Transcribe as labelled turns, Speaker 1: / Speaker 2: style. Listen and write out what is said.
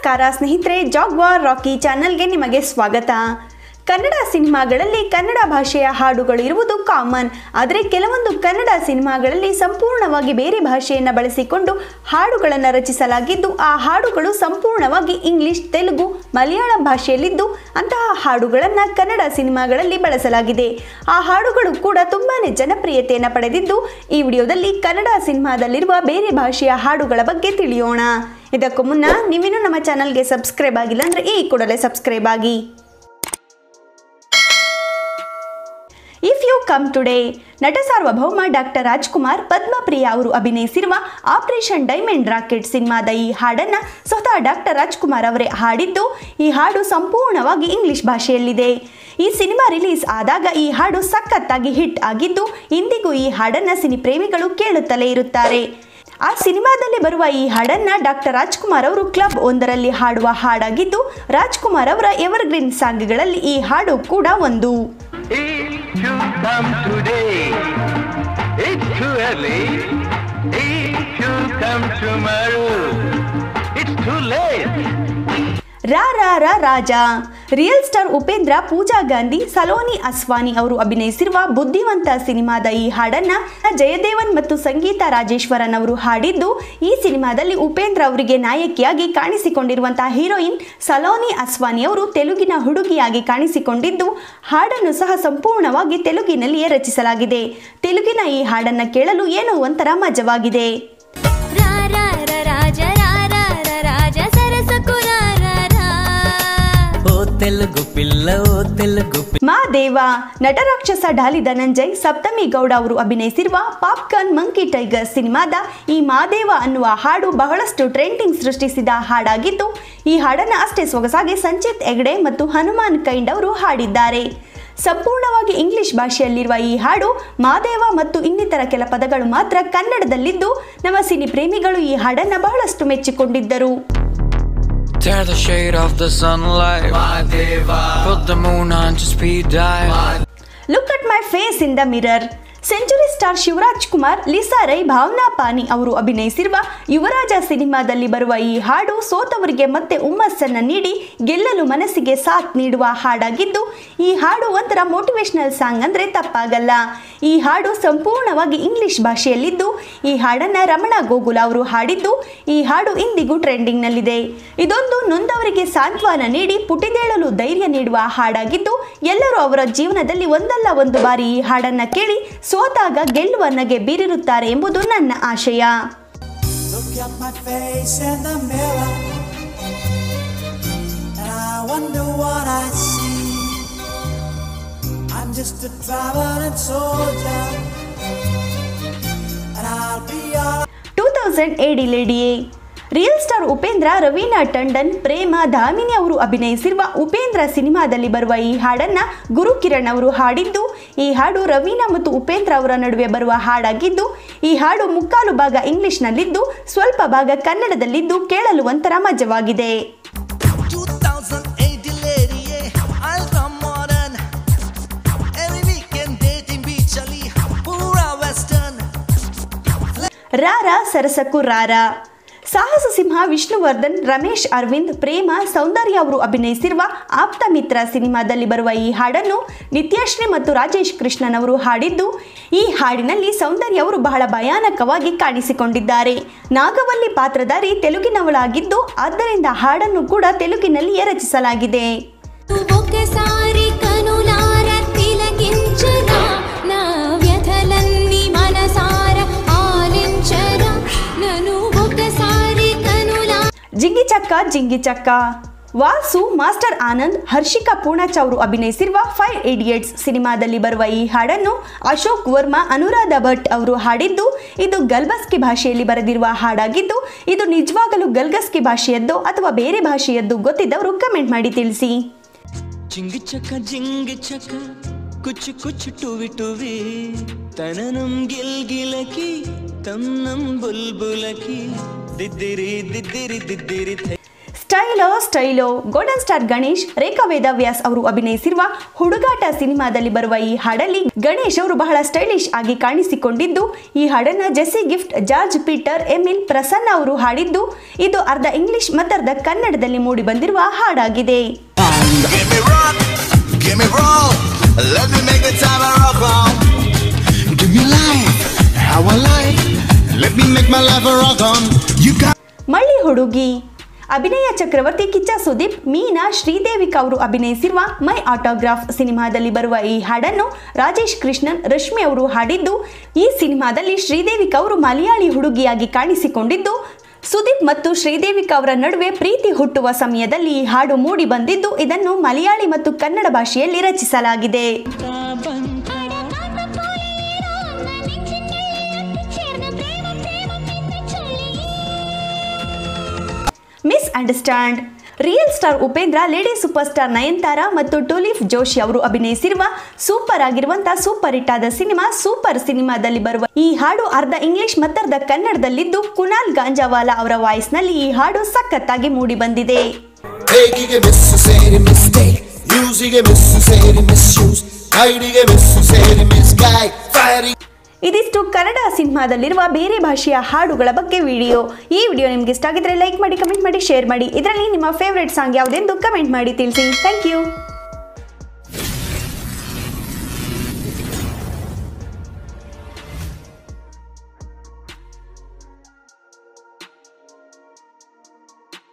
Speaker 1: ನಮಸ್ಕಾರ ಸ್ನೇಹಿತರೆ, ಜಾಗ್ವಾರ್ ರಾಕಿ ಚಾನೆಲ್ಗೆ ನಿಮಗೆ ಸ್ವಾಗತ. ಕನ್ನಡ ಸಿನಿಮಾಗಳಲ್ಲಿ ಕನ್ನಡ ಭಾಷೆಯ ಹಾಡುಗಳು ಇರುವುದು ಕಾಮನ್. ಆದರೆ ಕೆಲವೊಂದು ಕನ್ನಡ ಸಿನಿಮಾಗಳಲ್ಲಿ ಸಂಪೂರ್ಣವಾಗಿ ಬೇರೆ ಭಾಷೆಯನ್ನು ಬಳಸಿಕೊಂಡು ಹಾಡುಗಳನ್ನು ರಚಿಸಲಾಗಿದ್ದು, ಆ ಹಾಡುಗಳು ಸಂಪೂರ್ಣವಾಗಿ ಇಂಗ್ಲಿಷ್, ತೆಲುಗು, ಮಲಯಾಳಂ ಭಾಷೆಯಲ್ಲಿದ್ದು ಅಂತಹ ಹಾಡುಗಳನ್ನು ಕನ್ನಡ ಸಿನಿಮಾಗಳಲ್ಲಿ ಬಳಸಲಾಗಿದೆ. ಆ ಹಾಡುಗಳು ಕೂಡ ತುಂಬಾ ಜನಪ್ರಿಯತೆಯನ್ನು ಪಡೆದಿದ್ದು, ಈ ವಿಡಿಯೋದಲ್ಲಿ ಕನ್ನಡ ಸಿನಿಮಾದಲ್ಲಿರುವ ಬೇರೆ ಭಾಷೆಯ ಹಾಡುಗಳ ಬಗ್ಗೆ ತಿಳಿಯೋಣ. ಇದಕ್ಕೂ ಮುನ್ನ ನೀವಿನ್ನೂ ನಮ್ಮ ಚಾನಲ್ಗೆ ಸಬ್ಸ್ಕ್ರೈಬ್ ಆಗಿಲ್ಲ ಅಂದರೆ ಈ ಕೂಡಲೇ ಸಬ್ಸ್ಕ್ರೈಬ್ ಆಗಿ. ಇಫ್ ಯು ಕಮ್ ಟುಡೇ ನಟ ಸಾರ್ವಭೌಮ ಡಾಕ್ಟರ್ ರಾಜ್ಕುಮಾರ್ ಪದ್ಮಪ್ರಿಯ ಅವರು ಅಭಿನಯಿಸಿರುವ ಆಪರೇಷನ್ ಡೈಮಂಡ್ ರಾಕೆಟ್ ಸಿನಿಮಾದ ಈ ಹಾಡನ್ನು ಸ್ವತಃ ಡಾಕ್ಟರ್ ರಾಜ್ಕುಮಾರ್ ಅವರೇ ಹಾಡಿದ್ದು, ಈ ಹಾಡು ಸಂಪೂರ್ಣವಾಗಿ ಇಂಗ್ಲಿಷ್ ಭಾಷೆಯಲ್ಲಿದೆ. ಈ ಸಿನಿಮಾ ರಿಲೀಸ್ ಆದಾಗ ಈ ಹಾಡು ಸಖತ್ತಾಗಿ ಹಿಟ್ ಆಗಿದ್ದು, ಇಂದಿಗೂ ಈ ಹಾಡನ್ನು ಸಿನಿ ಪ್ರೇಮಿಗಳು ಕೇಳುತ್ತಲೇ ಇರುತ್ತಾರೆ. ಆ ಸಿನಿಮಾದಲ್ಲಿ ಬರುವ ಈ ಹಾಡನ್ನ ಡಾಕ್ಟರ್ ರಾಜ್ಕುಮಾರ್ ಅವರು ಕ್ಲಬ್ ಒಂದರಲ್ಲಿ ಹಾಡುವ ಹಾಡಾಗಿದ್ದು, ರಾಜ್ಕುಮಾರ್ ಅವರ ಎವರ್ಗ್ರೀನ್ ಸಾಂಗ್ಗಳಲ್ಲಿ ಈ ಹಾಡು ಕೂಡ ಒಂದು. ರಾ ರಾ ರಾ ರಾಜ ರಿಯಲ್ ಸ್ಟಾರ್ ಉಪೇಂದ್ರ, ಪೂಜಾ ಗಾಂಧಿ, ಸಲೋನಿ ಅಸ್ವಾನಿ ಅವರು ಅಭಿನಯಿಸಿರುವ ಬುದ್ಧಿವಂತ ಸಿನಿಮಾದ ಈ ಹಾಡನ್ನ ಜಯದೇವನ್ ಮತ್ತು ಸಂಗೀತ ರಾಜೇಶ್ವರನ್ ಅವರು ಹಾಡಿದ್ದು, ಈ ಸಿನಿಮಾದಲ್ಲಿ ಉಪೇಂದ್ರ ಅವರಿಗೆ ನಾಯಕಿಯಾಗಿ ಕಾಣಿಸಿಕೊಂಡಿರುವಂತಹ ಹೀರೋಯಿನ್ ಸಲೋನಿ ಅಸ್ವಾನಿ ಅವರು ತೆಲುಗಿನ ಹುಡುಗಿಯಾಗಿ ಕಾಣಿಸಿಕೊಂಡಿದ್ದು, ಹಾಡನ್ನು ಸಹ ಸಂಪೂರ್ಣವಾಗಿ ತೆಲುಗಿನಲ್ಲಿಯೇ ರಚಿಸಲಾಗಿದೆ. ತೆಲುಗಿನ ಈ ಹಾಡನ್ನು ಕೇಳಲು ಏನೋ ಒಂಥರ ಮಜವಾಗಿದೆ. ಮಾದೇವ ನಟ ರಾಕ್ಷಸ ಢಾಲಿ ಧನಂಜಯ್, ಸಪ್ತಮಿ ಗೌಡ ಅವರು ಅಭಿನಯಿಸಿರುವ ಪಾಪ್ಕಾರ್ನ್ ಮಂಕಿ ಟೈಗರ್ ಸಿನಿಮಾದ ಈ ಮಾದೇವ ಅನ್ನುವ ಹಾಡು ಬಹಳಷ್ಟು ಟ್ರೆಂಡಿಂಗ್ ಸೃಷ್ಟಿಸಿದ ಹಾಡಾಗಿದ್ದು, ಈ ಹಾಡನ್ನು ಅಷ್ಟೇ ಸೊಗಸಾಗಿ ಸಂಚಿತ್ ಹೆಗ್ಡೆ ಮತ್ತು ಹನುಮಾನ್ ಕೈಂಡ್ ಅವರು ಹಾಡಿದ್ದಾರೆ. ಸಂಪೂರ್ಣವಾಗಿ ಇಂಗ್ಲಿಷ್ ಭಾಷೆಯಲ್ಲಿರುವ ಈ ಹಾಡು ಮಾದೇವ ಮತ್ತು ಇನ್ನಿತರ ಕೆಲ ಪದಗಳು ಮಾತ್ರ ಕನ್ನಡದಲ್ಲಿದ್ದು, ನಮ್ಮ ಸಿನಿ ಪ್ರೇಮಿಗಳು ಈ ಹಾಡನ್ನು ಬಹಳಷ್ಟು ಮೆಚ್ಚಿಕೊಂಡಿದ್ದರು.
Speaker 2: Tear the shade off the sunlight, Madeva. Put the moon on to speed dial.
Speaker 1: Look at my face in the mirror. Century star Shivaraj Kumar, Lisa Ray, Bhavana Pani ಅವರು ಅಭಿನಯಿಸಿರುವ ಯುವರಾಜ ಸಿನಿಮಾದಲ್ಲಿ ಬರುವ ಈ ಹಾಡು ಸೋತವರಿಗೆ ಮತ್ತೆ ಹುಮ್ಮಸ್ಸನ್ನು ನೀಡಿ ಗೆಲ್ಲಲು ಮನಸ್ಸಿಗೆ ಸಾಥ್ ನೀಡುವ ಹಾಡಾಗಿದ್ದು, ಈ ಹಾಡು ಒಂಥರ ಮೋಟಿವೇಶನಲ್ ಸಾಂಗ್ ಅಂದರೆ ತಪ್ಪಾಗಲ್ಲ. ಈ ಹಾಡು ಸಂಪೂರ್ಣವಾಗಿ ಇಂಗ್ಲಿಷ್ ಭಾಷೆಯಲ್ಲಿದ್ದು, ಈ ಹಾಡನ್ನು ರಮಣ ಗೋಗುಲ ಅವರು ಹಾಡಿದ್ದು, ಈ ಹಾಡು ಇಂದಿಗೂ ಟ್ರೆಂಡಿಂಗ್ನಲ್ಲಿದೆ. ಇದೊಂದು ನೊಂದವರಿಗೆ ಸಾಂತ್ವನ ನೀಡಿ ಪುಟಿದೇಳಲು ಧೈರ್ಯ ನೀಡುವ ಹಾಡಾಗಿದ್ದು, ಎಲ್ಲರೂ ಅವರ ಜೀವನದಲ್ಲಿ ಒಂದಲ್ಲ ಒಂದು ಬಾರಿ ಈ ಹಾಡನ್ನು ಕೇಳಿ ಸೋತಾಗ ಗೆಲ್ಲುವ ನಗೆ ಬೀರಿರುತ್ತಾರೆ ಎಂಬುದು ನನ್ನ ಆಶಯ. ರಿಯಲ್ ಸ್ಟಾರ್ ಉಪೇಂದ್ರ, ರವೀನಾ ಟಂಡನ್, ಪ್ರೇಮ, ಧಾಮಿನಿ ಅವರು ಅಭಿನಯಿಸಿರುವ ಉಪೇಂದ್ರ ಸಿನಿಮಾದಲ್ಲಿ ಬರುವ ಈ ಹಾಡನ್ನ ಗುರುಕಿರಣ್ ಅವರು ಹಾಡಿದ್ದು, ಈ ಹಾಡು ರವೀನಾ ಮತ್ತು ಉಪೇಂದ್ರ ಅವರ ನಡುವೆ ಬರುವ ಹಾಡಾಗಿದ್ದು, ಈ ಹಾಡು ಮುಕ್ಕಾಲು ಭಾಗ ಇಂಗ್ಲಿಷ್ನಲ್ಲಿದ್ದು ಸ್ವಲ್ಪ ಭಾಗ ಕನ್ನಡದಲ್ಲಿದ್ದು ಕೇಳಲು ಒಂಥರ ಮಜವಾಗಿದೆ. ರಾರ ಸರಸಕು ರಾರ ಸಾಹಸ ಸಿಂಹ ವಿಷ್ಣುವರ್ಧನ್, ರಮೇಶ್ ಅರವಿಂದ್, ಪ್ರೇಮ, ಸೌಂದರ್ಯ ಅವರು ಅಭಿನಯಿಸಿರುವ ಆಪ್ತ ಮಿತ್ರ ಸಿನಿಮಾದಲ್ಲಿ ಬರುವ ಈ ಹಾಡನ್ನು ನಿತ್ಯಶ್ರೀ ಮತ್ತು ರಾಜೇಶ್ ಕೃಷ್ಣನ್ ಅವರು ಹಾಡಿದ್ದು, ಈ ಹಾಡಿನಲ್ಲಿ ಸೌಂದರ್ಯ ಅವರು ಬಹಳ ಭಯಾನಕವಾಗಿ ಕಾಣಿಸಿಕೊಂಡಿದ್ದಾರೆ. ನಾಗವಲ್ಲಿ ಪಾತ್ರಧಾರಿ ತೆಲುಗಿನವಳಾಗಿದ್ದು, ಆದ್ದರಿಂದ ಹಾಡನ್ನು ಕೂಡ ತೆಲುಗಿನಲ್ಲಿಯೇ ರಚಿಸಲಾಗಿದೆ. ಜಿಂಗಿ ಚಕ್ಕ ಜಿಂಗಿ ಚಕ್ಕ ವಾಸು, ಮಾಸ್ಟರ್ ಆನಂದ್, ಹರ್ಷಿಕಾ ಪೂರ್ಣಚ ಅವರು ಅಭಿನಯಿಸಿರುವ 5 Idiots ಸಿನಿಮಾದಲ್ಲಿ ಬರುವ ಈ ಹಾಡನ್ನು ಅಶೋಕ್ ವರ್ಮಾ, ಅನುರಾಧ ಭಟ್ ಅವರು ಹಾಡಿದ್ದು, ಇದು ಗಲ್ಗಸ್ಕಿ ಭಾಷೆಯಲ್ಲಿ ಬರೆದಿರುವ ಹಾಡಾಗಿದ್ದು, ಇದು ನಿಜವಾಗಲೂ ಗಲ್ಗಸ್ಕಿ ಭಾಷೆಯದ್ದು ಅಥವಾ ಬೇರೆ ಭಾಷೆಯದ್ದು ಗೊತ್ತಿದ್ದವರು ಕಮೆಂಟ್ ಮಾಡಿ ತಿಳಿಸಿ.
Speaker 3: ಜಿಂಗಿ ಚಕ್ಕ ಜಿಂಗಿ ಚಕ್ಕ ಕುಚ್ ಕುಚ್ ಟುವಿ ಟುವಿ ತನನಂ ಗಿಲ್ಗಿಲಕಿ ತನ್ನಂ ಬುಲ್ಬುಲಕಿ ದಿದ್ದಿರಿ ದಿದ್ದಿರಿ ದಿದ್ದಿರಿ.
Speaker 1: ಸ್ಟೈಲೋ ಗೋಲ್ಡನ್ ಸ್ಟಾರ್ ಗಣೇಶ್, ರೇಖಾ ವೇದವ್ಯಾಸ್ ಅವರು ಅಭಿನಯಿಸಿರುವ ಹುಡುಗಾಟ ಸಿನಿಮಾದಲ್ಲಿ ಬರುವ ಈ ಹಾಡಲ್ಲಿ ಗಣೇಶ್ ಅವರು ಬಹಳ ಸ್ಟೈಲಿಶ್ ಆಗಿ ಕಾಣಿಸಿಕೊಂಡಿದ್ದು, ಈ ಹಾಡನ್ನ ಜೆಸ್ಸಿ ಗಿಫ್ಟ್, ಜಾರ್ಜ್ ಪೀಟರ್, ಎಮಿಲ್, ಪ್ರಸನ್ನ ಅವರು ಹಾಡಿದ್ದು, ಇದು ಅರ್ಧ ಇಂಗ್ಲಿಷ್ ಮತ್ತರ್ಧ ಕನ್ನಡದಲ್ಲಿ ಮೂಡಿ ಬಂದಿರುವ ಹಾಡಾಗಿದೆ. ಮಳ್ಳಿ ಹುಡುಗಿ ಅಭಿನಯ ಚಕ್ರವರ್ತಿ ಕಿಚ್ಚ ಸುದೀಪ್, ಮೀನಾ, ಶ್ರೀದೇವಿಕಾ ಅವರು ಅಭಿನಯಿಸಿರುವ ಮೈ ಆಟೋಗ್ರಾಫ್ ಸಿನಿಮಾದಲ್ಲಿ ಬರುವ ಈ ಹಾಡನ್ನು ರಾಜೇಶ್ ಕೃಷ್ಣನ್, ರಶ್ಮಿ ಅವರು ಹಾಡಿದ್ದು, ಈ ಸಿನಿಮಾದಲ್ಲಿ ಶ್ರೀದೇವಿಕಾ ಅವರು ಮಲಯಾಳಿ ಹುಡುಗಿಯಾಗಿ ಕಾಣಿಸಿಕೊಂಡಿದ್ದು, ಸುದೀಪ್ ಮತ್ತು ಶ್ರೀದೇವಿಕಾ ಅವರ ನಡುವೆ ಪ್ರೀತಿ ಹುಟ್ಟುವ ಸಮಯದಲ್ಲಿ ಈ ಹಾಡು ಮೂಡಿ ಬಂದಿದ್ದು, ಇದನ್ನು ಮಲಯಾಳಿ ಮತ್ತು ಕನ್ನಡ ಭಾಷೆಯಲ್ಲಿ ರಚಿಸಲಾಗಿದೆ. Misunderstand real star Upendra, lady super star Nayanthara ಮತ್ತು ಟುಲಿಪ್ ಜೋಶಿ ಅವರು ಅಭಿನಯಿಸಿರುವ ಸೂಪರ್ ಆಗಿರುವಂತಹ ಸೂಪರ್ ಹಿಟ್ ಆದ ಸಿನಿಮಾ ಸೂಪರ್ ಸಿನಿಮಾದಲ್ಲಿ ಬರುವ ಈ ಹಾಡು ಅರ್ಧ ಇಂಗ್ಲಿಷ್ ಮತ್ತರ್ಧ ಕನ್ನಡದಲ್ಲಿದ್ದು, ಕುನಾಲ್ ಗಾಂಜಾವಾಲಾ ಅವರ ವಾಯ್ಸ್ ನಲ್ಲಿ ಈ ಹಾಡು ಸಖತ್ತಾಗಿ ಮೂಡಿ ಬಂದಿದೆ. ಇದಿಷ್ಟು ಕನ್ನಡ ಸಿನಿಮಾದಲ್ಲಿರುವ ಬೇರೆ ಭಾಷೆಯ ಹಾಡುಗಳ ಬಗ್ಗೆ ವಿಡಿಯೋ. ಈ ವಿಡಿಯೋ ನಿಮ್ಗೆ ಇಷ್ಟ ಆಗಿದ್ರೆ ಲೈಕ್ ಮಾಡಿ, ಕಮೆಂಟ್ ಮಾಡಿ, ಶೇರ್ ಮಾಡಿ. ಇದರಲ್ಲಿ ನಿಮ್ಮ ಫೇವರೇಟ್ ಸಾಂಗ್ ಯಾವುದೆಂದು ಕಮೆಂಟ್ ಮಾಡಿ ತಿಳಿಸಿ. Thank you.